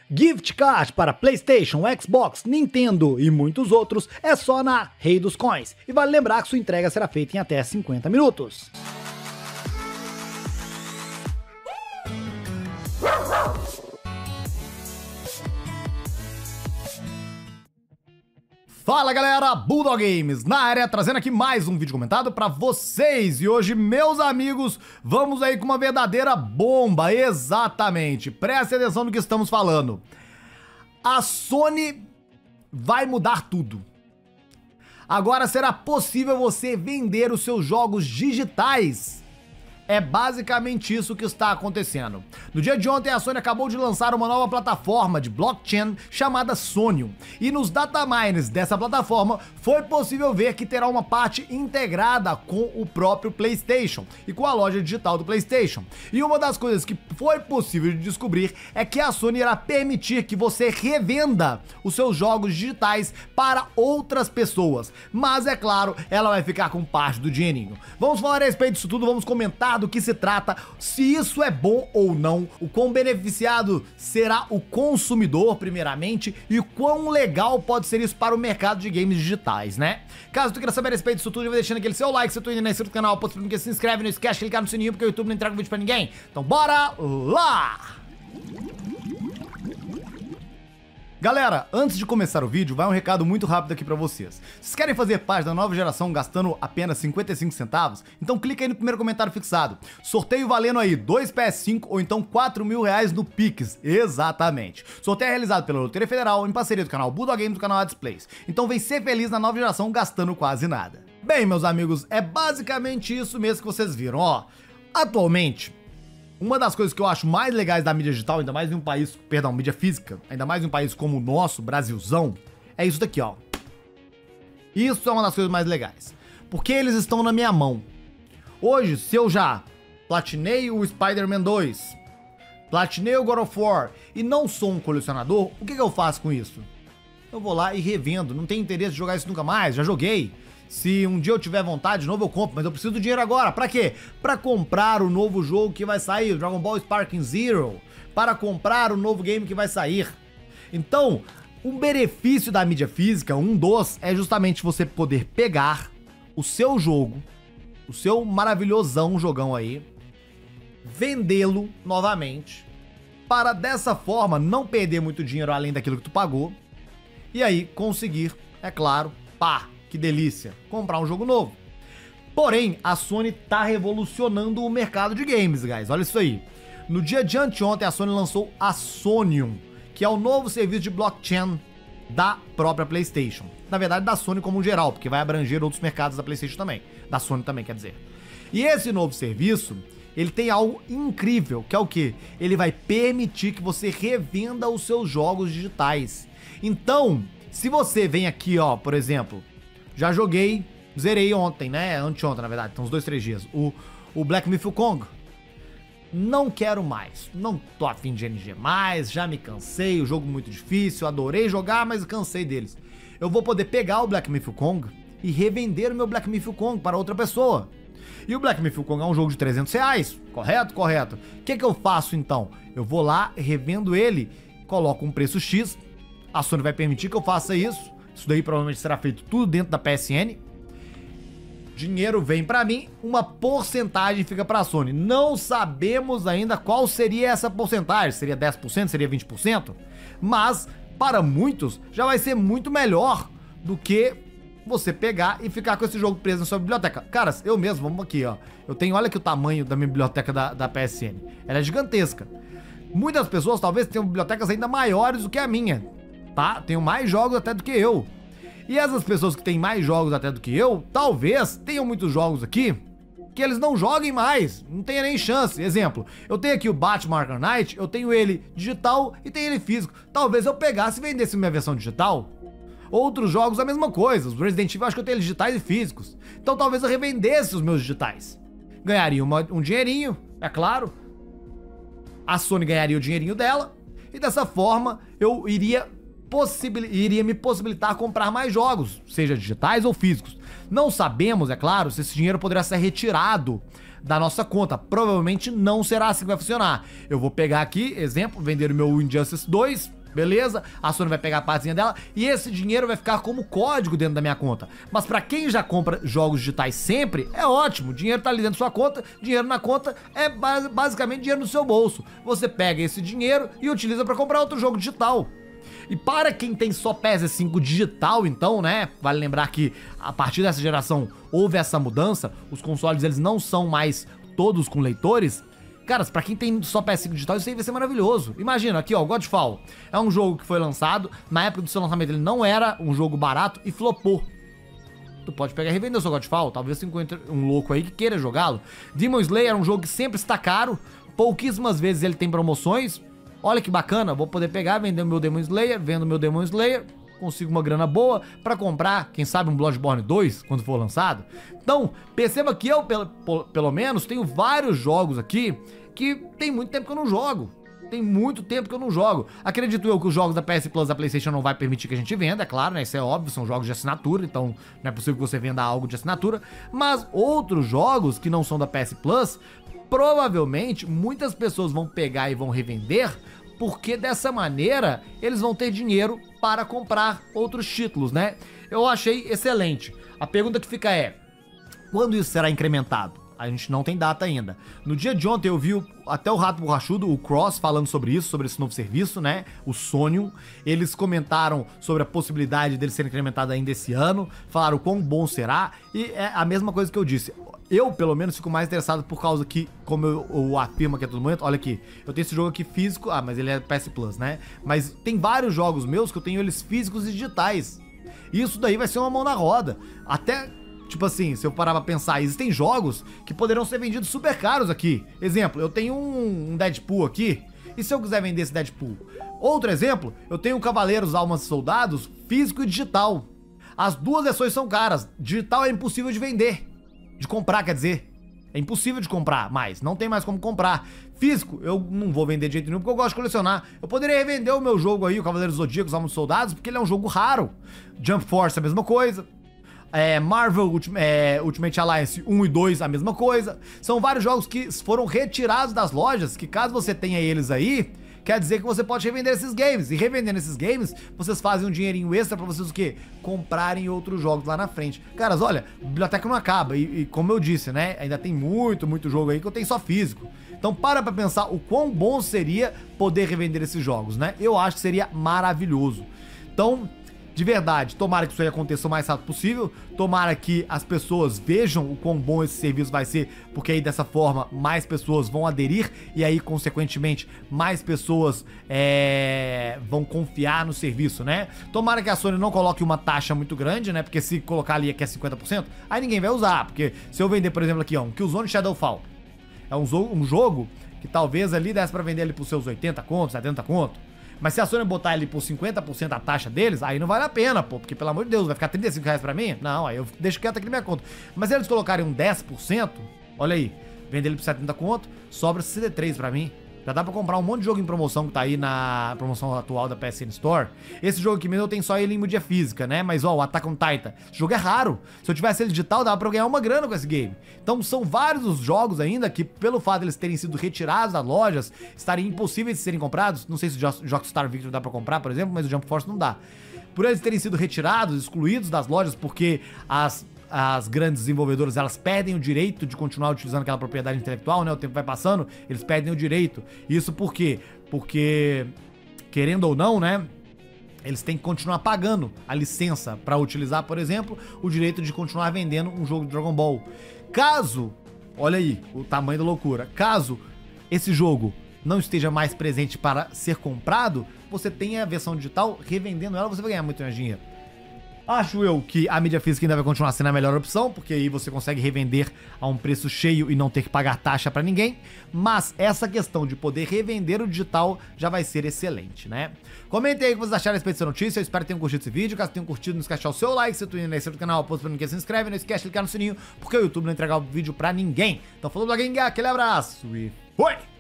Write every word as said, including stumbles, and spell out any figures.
Gift card para PlayStation, Xbox, Nintendo e muitos outros é só na Rei dos Coins. E vale lembrar que sua entrega será feita em até cinquenta minutos. Fala galera, Bulldog Games na área, trazendo aqui mais um vídeo comentado pra vocês. E hoje, meus amigos, vamos aí com uma verdadeira bomba, exatamente. Preste atenção no que estamos falando. A Sony vai mudar tudo. Agora será possível você vender os seus jogos digitais. É basicamente isso que está acontecendo. No dia de ontem, a Sony acabou de lançar uma nova plataforma de blockchain chamada Sonium. E nos datamines dessa plataforma, foi possível ver que terá uma parte integrada com o próprio PlayStation e com a loja digital do PlayStation. E uma das coisas que foi possível de descobrir é que a Sony irá permitir que você revenda os seus jogos digitais para outras pessoas. Mas, é claro, ela vai ficar com parte do dinheirinho. Vamos falar a respeito disso tudo, vamos comentar do que se trata, se isso é bom ou não, o quão beneficiado será o consumidor primeiramente e o quão legal pode ser isso para o mercado de games digitais, né? Caso tu queira saber a respeito disso tudo, já vai deixando aquele seu like, se tu ainda não é inscrito no canal, porque se inscreve, não esquece de clicar no sininho porque o YouTube não entrega vídeo pra ninguém. Então bora lá! Galera, antes de começar o vídeo, vai um recado muito rápido aqui pra vocês. Vocês querem fazer parte da nova geração gastando apenas cinquenta e cinco centavos? Então clica aí no primeiro comentário fixado. Sorteio valendo aí dois P S cinco ou então quatro mil reais no Pix. Exatamente. Sorteio é realizado pela Loteria Federal em parceria do canal Bulldog Games e do canal Adisplays. Então vem ser feliz na nova geração gastando quase nada. Bem, meus amigos, é basicamente isso mesmo que vocês viram, ó. Atualmente, uma das coisas que eu acho mais legais da mídia digital, ainda mais em um país, perdão, mídia física, ainda mais em um país como o nosso, Brasilzão, é isso daqui, ó. Isso é uma das coisas mais legais, porque eles estão na minha mão. Hoje, se eu já platinei o Spider-Man dois, platinei o God of War e não sou um colecionador, o que que eu faço com isso? Eu vou lá e revendo, não tenho interesse de jogar isso nunca mais, já joguei. Se um dia eu tiver vontade de novo eu compro, mas eu preciso do dinheiro agora. Pra quê? Pra comprar o novo jogo que vai sair, o Dragon Ball Sparking Zero. Para comprar o novo game que vai sair. Então, o benefício da mídia física, um dos, é justamente você poder pegar o seu jogo, o seu maravilhosão jogão aí, vendê-lo novamente, para dessa forma não perder muito dinheiro além daquilo que tu pagou, e aí conseguir, é claro, pá, que delícia, comprar um jogo novo. Porém, a Sony tá revolucionando o mercado de games, guys. Olha isso aí. No dia de anteontem, a Sony lançou a Sonium, que é o novo serviço de blockchain da própria PlayStation. Na verdade, da Sony como um geral, porque vai abranger outros mercados da PlayStation também. Da Sony também, quer dizer. E esse novo serviço, ele tem algo incrível, que é o quê? Ele vai permitir que você revenda os seus jogos digitais. Então, se você vem aqui, ó, por exemplo, já joguei, zerei ontem, né? Anteontem, na verdade, então uns dois, três dias. O, o Black Myth Wukong. Não quero mais. Não tô afim de N G mais, já me cansei, o jogo muito difícil, adorei jogar, mas cansei deles. Eu vou poder pegar o Black Myth Wukong e revender o meu Black Myth Wukong para outra pessoa. E o Black Myth Wukong é um jogo de trezentos reais, correto? Correto. O que que eu faço então? Eu vou lá, revendo ele, coloco um preço X, a Sony vai permitir que eu faça isso. Isso daí provavelmente será feito tudo dentro da P S N. Dinheiro vem pra mim, uma porcentagem fica pra Sony. Não sabemos ainda qual seria essa porcentagem. Seria dez por cento? Seria vinte por cento? Mas, para muitos, já vai ser muito melhor do que você pegar e ficar com esse jogo preso na sua biblioteca. Caras, eu mesmo, vamos aqui, ó. Eu tenho, olha aqui o tamanho da minha biblioteca da, da P S N. Ela é gigantesca. Muitas pessoas talvez tenham bibliotecas ainda maiores do que a minha. Tá? Tenho mais jogos até do que eu. E essas pessoas que têm mais jogos até do que eu, talvez tenham muitos jogos aqui que eles não joguem mais, não tenha nem chance. Exemplo, eu tenho aqui o Batman Arkham Knight, eu tenho ele digital e tenho ele físico. Talvez eu pegasse e vendesse minha versão digital. Outros jogos a mesma coisa, os Resident Evil eu acho que eu tenho eles digitais e físicos. Então talvez eu revendesse os meus digitais. Ganharia uma, um dinheirinho, é claro. A Sony ganharia o dinheirinho dela e dessa forma eu iria Possibil... iria me possibilitar comprar mais jogos, seja digitais ou físicos. Não sabemos, é claro, se esse dinheiro poderá ser retirado da nossa conta. Provavelmente não será assim que vai funcionar. Eu vou pegar aqui, exemplo, vender o meu Injustice dois, beleza? A Sony vai pegar a partezinha dela e esse dinheiro vai ficar como código dentro da minha conta. Mas pra quem já compra jogos digitais sempre, é ótimo. O dinheiro tá ali dentro da sua conta, dinheiro na conta é basicamente dinheiro no seu bolso. Você pega esse dinheiro e utiliza pra comprar outro jogo digital. E para quem tem só P S cinco digital, então, né, vale lembrar que a partir dessa geração houve essa mudança, os consoles eles não são mais todos com leitores. Cara, pra quem tem só P S cinco digital, isso aí vai ser maravilhoso. Imagina, aqui ó, Godfall é um jogo que foi lançado, na época do seu lançamento ele não era um jogo barato e flopou. Tu pode pegar e revender o seu Godfall, talvez você encontre um louco aí que queira jogá-lo. Demon Slayer é um jogo que sempre está caro, pouquíssimas vezes ele tem promoções. Olha que bacana, vou poder pegar, vender o meu Demon Slayer, vendo o meu Demon Slayer, consigo uma grana boa pra comprar, quem sabe um Bloodborne dois, quando for lançado. Então, perceba que eu, pelo, pelo menos, tenho vários jogos aqui que tem muito tempo que eu não jogo. Tem muito tempo que eu não jogo. Acredito eu que os jogos da P S Plus da PlayStation não vai permitir que a gente venda, é claro, né? Isso é óbvio, são jogos de assinatura, então não é possível que você venda algo de assinatura. Mas outros jogos que não são da P S Plus, provavelmente muitas pessoas vão pegar e vão revender, porque dessa maneira eles vão ter dinheiro para comprar outros títulos, né? Eu achei excelente. A pergunta que fica é: quando isso será incrementado? A gente não tem data ainda. No dia de ontem eu vi até o Rato Borrachudo, o Cross, falando sobre isso, sobre esse novo serviço, né? O Sonium. Eles comentaram sobre a possibilidade dele ser incrementado ainda esse ano, falaram o quão bom será, e é a mesma coisa que eu disse. Eu, pelo menos, fico mais interessado por causa que, como eu, eu afirmo aqui a todo momento, olha aqui, eu tenho esse jogo aqui físico, ah, mas ele é P S Plus, né? Mas tem vários jogos meus que eu tenho eles físicos e digitais. Isso daí vai ser uma mão na roda. Até, tipo assim, se eu parar pra pensar, existem jogos que poderão ser vendidos super caros aqui. Exemplo, eu tenho um, um Deadpool aqui, e se eu quiser vender esse Deadpool? Outro exemplo, eu tenho um Cavaleiros Almas e Soldados físico e digital. As duas versões são caras, digital é impossível de vender. De comprar, quer dizer. É impossível de comprar mais, não tem mais como comprar. Físico, eu não vou vender de jeito nenhum porque eu gosto de colecionar. Eu poderia revender o meu jogo aí, o Cavaleiros Zodíacos, Almas Soldados, porque ele é um jogo raro. Jump Force, a mesma coisa. É, Marvel Ultimate, é, Ultimate Alliance um e dois, a mesma coisa. São vários jogos que foram retirados das lojas, que caso você tenha eles aí, quer dizer que você pode revender esses games. E revendendo esses games, vocês fazem um dinheirinho extra pra vocês o quê? Comprarem outros jogos lá na frente. Caras, olha, a biblioteca não acaba. E, e como eu disse, né? Ainda tem muito, muito jogo aí que eu tenho só físico. Então para pra pensar o quão bom seria poder revender esses jogos, né? Eu acho que seria maravilhoso. Então, de verdade, tomara que isso aí aconteça o mais rápido possível, tomara que as pessoas vejam o quão bom esse serviço vai ser, porque aí dessa forma mais pessoas vão aderir e aí consequentemente mais pessoas é, vão confiar no serviço, né? Tomara que a Sony não coloque uma taxa muito grande, né? Porque se colocar ali que é cinquenta por cento, aí ninguém vai usar, porque se eu vender, por exemplo, aqui ó, um Killzone Shadowfall, é um, um jogo que talvez ali desse pra vender ele por seus oitenta contos, setenta contos. Mas se a Sony botar ele por cinquenta por cento a taxa deles, aí não vale a pena, pô. Porque, pelo amor de Deus, vai ficar trinta e cinco reais pra mim? Não, aí eu deixo quieto aqui na minha conta. Mas se eles colocarem um dez por cento, olha aí, vender ele por setenta conto, sobra sessenta e três pra mim. Já dá pra comprar um monte de jogo em promoção que tá aí na promoção atual da P S N Store. Esse jogo aqui mesmo eu tenho só ele em mídia física, né? Mas ó, o Attack on Titan, esse jogo é raro. Se eu tivesse ele digital, dava pra eu ganhar uma grana com esse game. Então são vários os jogos ainda que, pelo fato de eles terem sido retirados das lojas, estarem impossíveis de serem comprados. Não sei se o Jockstar Victory dá pra comprar, por exemplo, mas o Jump Force não dá. Por eles terem sido retirados, excluídos das lojas, porque as... as grandes desenvolvedoras, elas perdem o direito de continuar utilizando aquela propriedade intelectual, né? O tempo vai passando, eles perdem o direito. Isso por quê? Porque, querendo ou não, né? Eles têm que continuar pagando a licença para utilizar, por exemplo, o direito de continuar vendendo um jogo de Dragon Ball. Caso, olha aí, o tamanho da loucura, caso esse jogo não esteja mais presente para ser comprado, você tem a versão digital, revendendo ela, você vai ganhar muito mais dinheiro. Acho eu que a mídia física ainda vai continuar sendo a melhor opção, porque aí você consegue revender a um preço cheio e não ter que pagar taxa pra ninguém, mas essa questão de poder revender o digital já vai ser excelente, né? Comentem aí o que vocês acharam a respeito dessa notícia, eu espero que tenham curtido esse vídeo, caso tenham curtido, não esquece de deixar o seu like, se tu ainda não é inscrito no canal, aposto pra ninguém se inscreve, não esquece de clicar no sininho, porque o YouTube não entrega o vídeo pra ninguém. Então falou, bloguinho, aquele abraço e foi!